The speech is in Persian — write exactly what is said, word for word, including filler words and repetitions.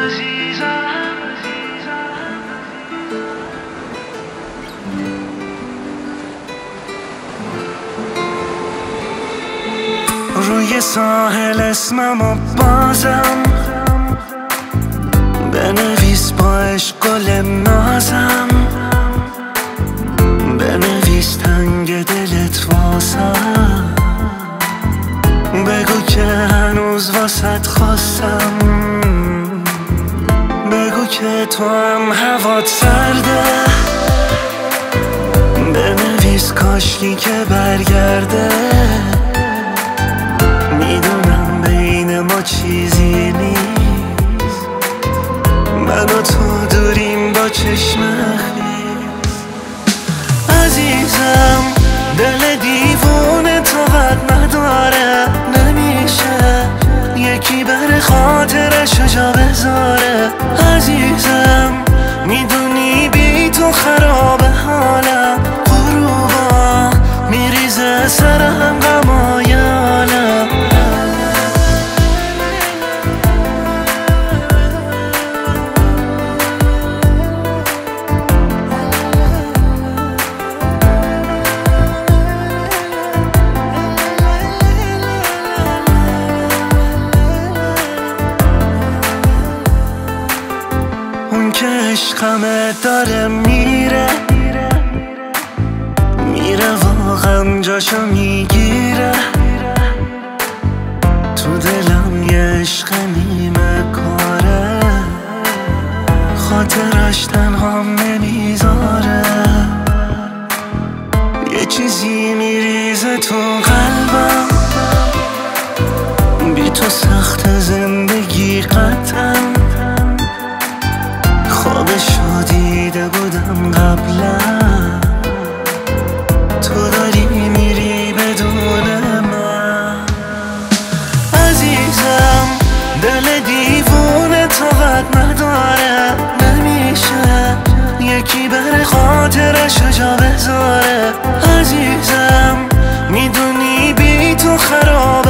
روی ساحل اسممو بازم بنویس با عشق گل نازم، بنویس تنگ دلت واسم، بگو که هنوز واسط خواستم، بگو که تو هم هوات سرده، بنویس کاشکی که برگرده، میدونم بین ما چیزی نیست، من و تو دوریم با چشم خیس. عزیزم دل دیوونه طاقت نداره، نمیشه یکی بر خاطرشو جا بذاره. عزیزم میدونی بی تو خرابه حالم، غروبا میریزه سرم غمای عالم. اون که عشقمه داره میره میره واقعا جاشو میگیره، تو دلم یه عشق نیمه کاره، خاطرش تنهام نمیذاره، یه چیزی میریزه تو قلبم، بی تو سخت زندگی قطعا، خوابشو دیده بودم قبلا، تو داری میری بدون من. عزیزم دل دیوونه طاقت نداره، نمیشه یکی بر خاطرشو جا بذاره. عزیزم میدونی بی تو خراب